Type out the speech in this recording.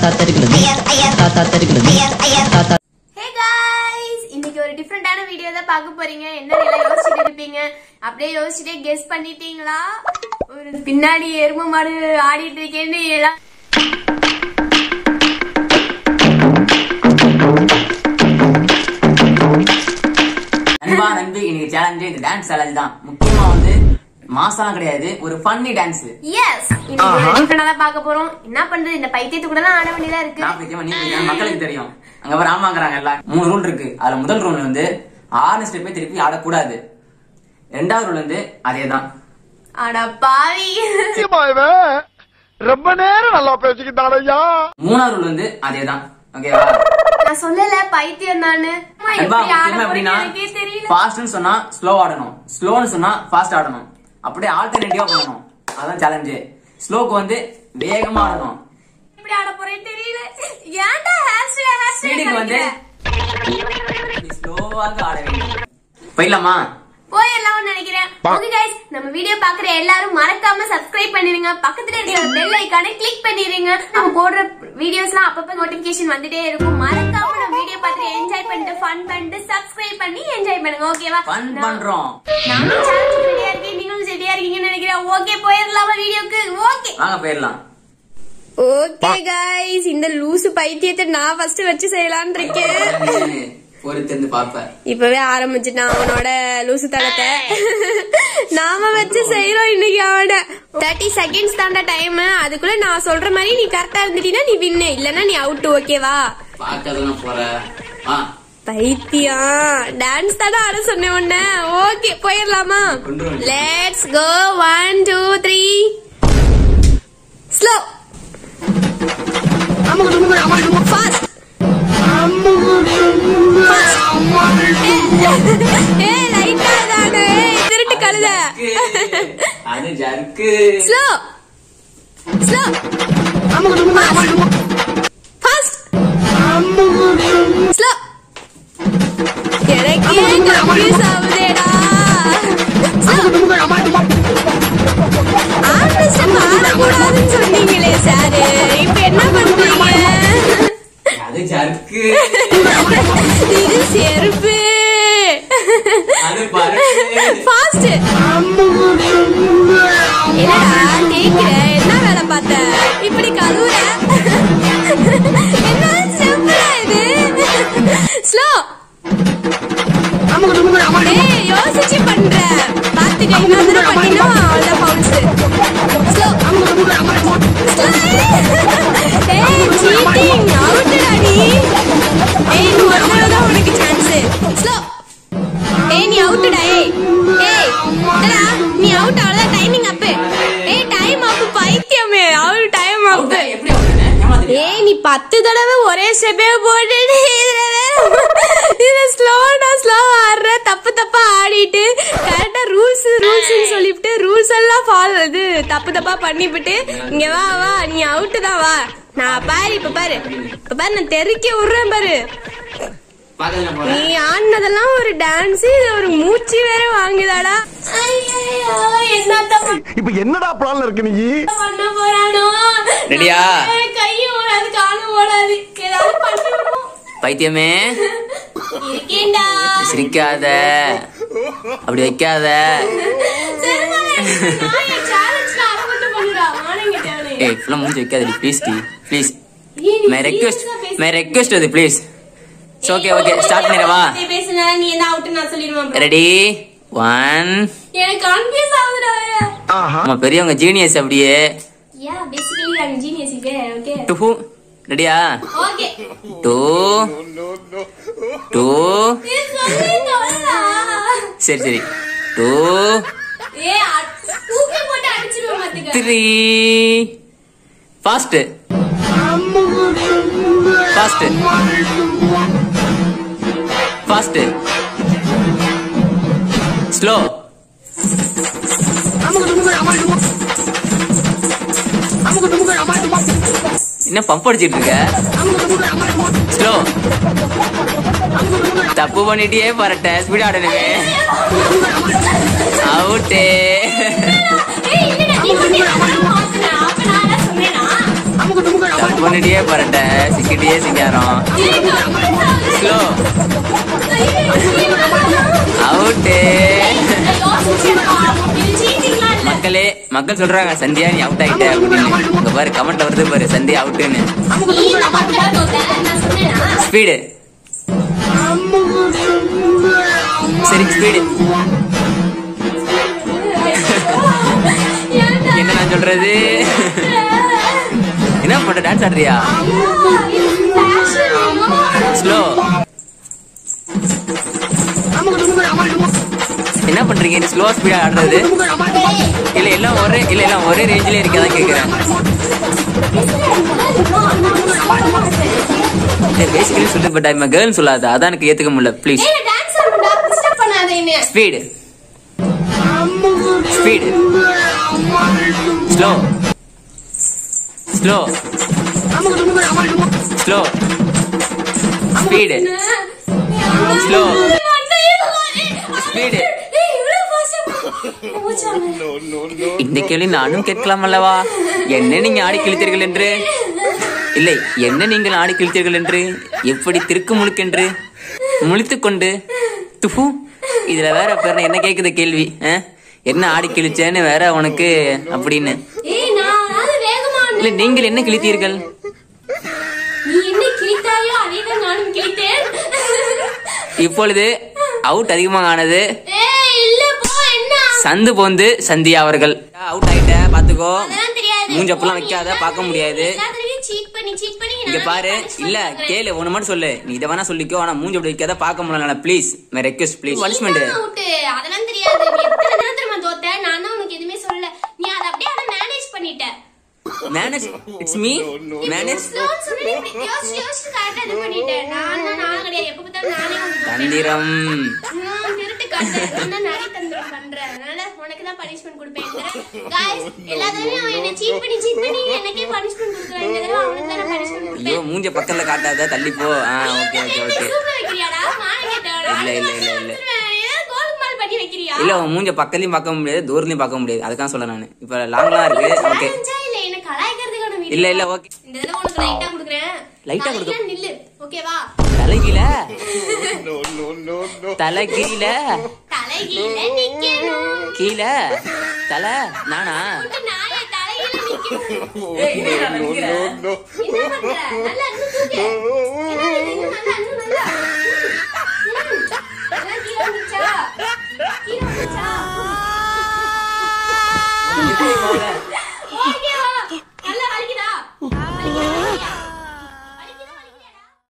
இன்னைக்கு ஒரு டிஃபரெண்டான வீடியோ தான் பார்க்க போறீங்க. என்ன எல்லாம் யோசிச்சுட்டு இருப்பீங்க, அப்படியே யோசிச்சுட்டே கெஸ் பண்ணிட்டீங்களா? ஒரு பின்னாடி எருமை மாடு ஆடிட்டு இருக்கேன்னு எல்லாம் அன்பா நம்பி இன்னைக்கு சேலஞ்சு இந்த டான்ஸ் சேலஞ்ச் தான். முக்கியமா வந்து மாசம் கிடையாது, ஒரு ஃபன்னி டான்ஸ். எஸ், இன்னைக்கு டிஃபரெண்டா பார்க்க போறோம். என்ன பண்றது, இந்த பைத்தியத்து கூட தான் ஆட வேண்டியதா இருக்கு. நான் பைத்தியமா நீ பைத்தியம் மக்களுக்கு தெரியும். அங்க வர ஆமாங்கறாங்க எல்லாம். 3 ரூல் இருக்கு. அதுல முதல் ரூல் வந்து 6 ஸ்டெப்பே திருப்பி ஆடக்கூடாது. 2வது ரூல் வந்து அதேதான். அட பாவி, ரொம்ப நேரம் நல்லா பேசிக்கிட்டாரையா. 3வது ரூல் வந்து அதேதான். ஓகேவா? நான் சொல்லல பைத்தியம் தானு. எப்படின்னா ஃபாஸ்ட்னு சொன்னா ஸ்லோ ஆடணும், ஸ்லோன்னு சொன்னா ஃபாஸ்ட் ஆடணும். அப்படியே ஆல்டர்னேட்டிவா பண்ணணும். அதான் சேலஞ்சு. ஸ்லோக்கு வந்து வேகமா ஆடணும். எப்படி ஆட போறேன்னு தெரியல. ஏன்டா ஹேர் ஸ்பீடுக்கு வந்து ஸ்லோவாக ஆட வேண்டும். போயிடலாமா? போயிடலாம் நினைக்கிறேன். ஓகே गाइस, நம்ம வீடியோ பாக்குற எல்லாரும் மறக்காம சப்ஸ்கிரைப் பண்ணிடுங்க. பக்கத்துல இருக்கிற பெல் ஐகானை கிளிக் பண்ணிடுங்க. நம்ம போடுற வீடியோஸ்லாம் அப்பப்ப நோட்டிபிகேஷன் வந்துட்டே இருக்கும். மறக்காம நம்ம வீடியோ பார்த்து என்ஜாய் பண்ணிட்டு ஃபன் பண்ணிட்டு சப்ஸ்கிரைப் பண்ணி என்ஜாய் பண்ணுங்க. ஓகேவா? ஃபன் பண்றோம். நானும் சேலஞ்ச் ரெடியா இருக்கேன், நீங்களும் ரெடியா இருக்கீங்கன்னு நினைக்கிறேன். ஓகே, போயிடலாமா வீடியோக்கு? ஓகே வாங்க போயிடலாம். ஓகே गाइस, இந்த லூசு பைத்தியத்தை நான் ஃபர்ஸ்ட் வச்சு செய்யலாம்னு இருக்கேன். பொறுத்திருந்து பாப்பேன். இப்பவே ஆரம்பிச்சுட்டான் அவனோட லூசு தளத்தை. நாம வச்சு செய்யறோம் இன்னைக்கு. அவன 30 செகண்ட்ஸ் தாண்டா டைம். அதுக்குள்ள நான் சொல்ற மாதிரி நீ கரெக்டா இருந்துட்டீனா நீ வின்னு, இல்லன்னா நீ அவுட். ஓகேவா? பாக்கதான் போற. பைத்தியம், டான்ஸ் தானே ஆட சொன்னேன் உன்ன. ஓகே, போயிடலாமா? Let's go. 1 2 3 slow fast. திருட்டு கழுத. அது jerk. Slow slow fast slow. எனக்கே கன்ஃபியூஸ் ஆகுதேடா. ஆடக்கூடாதுன்னு சொன்னீங்களே சார், இப்ப என்ன பண்றீங்க? அது ஜர்க்கு. இது செருப்பு. அது பருக்கு. ஃபாஸ்ட். என்னடா கேக்குற, என்ன வேலை பார்த்த? இப்படி கழுவுற என்ன செம்புடா இது? ஸ்லோ. ஏய், யோசிச்சு பண்ற. பாத்துக்க, இன்னொரு தடவை பண்ணினா அவ்வளவுதான் பவுன்ஸ். ஸ்லோ. ஏய், சீட்டிங். அவுட்டடா நீ. ஏய், நீ ஒரு தடவை தான் உனக்கு சான்ஸ். ஸ்லோ. ஏய், நீ அவுட்டடா. ஏய் ஏய் என்னடா நீ அவுட். அவ்வளவுதான், டைமிங் அப். ஏய், டைம் அப் பைத்தியமே. Out, time up. ஏய், நீ 10 தடவை ஒரே ஸ்டெப்பே போட்டு இதுல ஸ்லோ ஆடுற. தப்பா ஆடிட்டு கரெக்டா ரூல்ஸ்னு சொல்லிவிட்டு ரூல்ஸ் எல்லாம் ஃபாலோ இது தப்பா பண்ணிவிட்டு இங்க வா வா, நீ அவுட் தான். வா, நான் பாரு. இப்ப பாரு நான் தெறிக்க விடுறேன் பாரு. நீ ஆடினதெல்லாம் ஒரு டான்ஸ், இது ஒரு மூச்சு வேற வாங்குதாடா. இப்ப என்னடா பிளான்ல இருக்கு நீ? பண்ண போறானோ? ரெடியா? கையும் ஓடாது, காலும் ஓடாது. ஏதாவது பண்ணணும். பைத்தியமே, இருக்கேன்டா. சிரிக்காத, அப்படி வைக்காத. ஏய், ஃபுல்லா மூஞ்சி வைக்காதடி ப்ளீஸ். ப்ளீஸ், மை ரெக்வெஸ்ட் அது ப்ளீஸ். ஓகே ஓகே, ஸ்டார்ட் பண்ணிரவா? பேசுனா நீ என்ன அவுட் நான் சொல்லிடுவேன். ரெடி 1. எனக்கு கன்ஃபியூஸ் ஆகுதுடா. அம்மா பெரியவங்க ஜீனியஸ் அப்படியே. Yeah, basically I am genius. Okay 2. ரெடியா? ஓகே 2 சரி 2. ஏ, தூக்கி போட்டு அடிச்சிடுவேன் பாத்துக்க. 3. Fast slow. என்ன பம்ப் அடிச்சிட்டு இருக்க? ஸ்லோ. தப்பு பண்ணிட்டே பரட்ட ஸ்பீட் ஆடணுமே. அவுட்டே. பொண்ணுட்டியே பரட்ட சிக்கிட்டியே சிங்காரம். Slow out. மக்கள் சொல்றாங்க சந்தியா நீ அவுட் ஆயிட்ட அப்படின்னு. இங்க பாரு கமெண்ட்ல வருது பாரு சந்தியா அவுட்டுன்னு. ஸ்பீடு சரி ஸ்பீடு. என்ன நான் சொல்றது? என்ன பண்ற டான்ஸ் ஆடுறியா? ஸ்லோ என்ன பண்றீங்க? ஸ்லோ ஸ்பீடா ஆடுறது இல்ல எல்லாம் ஒரே ரேஞ்சிலே இருக்கா கேக்குறேன். பேசிக்கலி சொல்லு பட் ஐ எம் கேர்ள் சொல்லாத. அதான் எனக்கு ஏத்துக்க முடியல. Please speed speed slow slow slow speed slow speed. இந்த கேள்வி நானும் கேட்கலாம் அல்லவா? என்ன நீங்க ஆடி கிழித்தீர்கள் என்று? இல்லை என்ன நீங்கள் ஆடி கிழித்தீர்கள் என்று? எப்படி திருக்கு முழுக்கென்று முழித்துக் கொண்டு துஃபு. இதுல வேற பேர் என்ன கேக்குது கேள்வி? என்ன ஆடி கிழிச்சேன்னு வேற உனக்கு அப்படின்னு. இல்ல நீங்கள் என்ன கிழித்தீர்கள்? இப்பொழுது அவுட் அதிகமாக ஆனது சந்து போந்து சந்தியா அவர்கள். அவுட் ஆயிட்ட பாத்துக்கோ. மூஞ்சப்பெல்லாம் வைக்காத பார்க்க முடியாது. இங்க பாரு இல்ல கேளு ஒண்ணு மட்டும் சொல்லு. நீ இதை வேணா சொல்லிக்கோ. ஆனா மூஞ்ச அப்படி வைக்காத பார்க்க முடியல. Please my request please. Punishment அதெல்லாம் தெரியாது. நீ எத்தனை நேரம் தெரியுமா தோத்த? நான் தான் உனக்கு எதுவுமே சொல்லல. நீ அதை அப்படியே அத மேனேஜ் பண்ணிட்ட. மேனேஜ் இட்ஸ் மீ மேனேஜ் யோசிச்சு கரெக்டா இது பண்ணிட்டேன். நான் கிடையாது. எப்ப பார்த்தாலும் நானே தந்திரம் திருட்டு காட்டு. நான் நிறைய தந்திரம் பண்றேன். அதனால உனக்கு தான் பனிஷ்மெண்ட் கொடுப்பேன். गाइस எல்லாரும் அவன் என்ன சீட் பண்ணி எனக்கே பனிஷ்மெண்ட் கொடுக்குறாங்க. இந்த தடவை அவனுக்கு தான் பனிஷ்மெண்ட் கொடுப்பேன். ஐயோ மூஞ்ச பக்கத்துல காட்டாத தள்ளி போ. Okay okay okay. சூப்பர் வைக்கிறியாடா? மானே கேட்டடா. இல்ல கோல் மால் பண்ணி வைக்கிறியா? இல்ல உன் மூஞ்ச பக்கத்துலயும் பார்க்க முடியாது தூரத்துலயும் பார்க்க முடியாது. அதுதான் சொல்ல நான். இப்ப லாங்லாம் இருக்கு. ஓகே இல்ல ஓகே. இந்த தடவை உனக்கு லைட்டா குடுக்குறேன். லைட்டா குடுக்க நில்லு. ஓகேவா? தலைகீழ தலைகீழ தலைகீழ நிக்கணும். கீழ தலை நானா? நானே தலைகீழ நிக்கணும். என்ன பண்ற? நல்லா தூக்கு. நல்லா. நல்லா கீழ நிச்சா.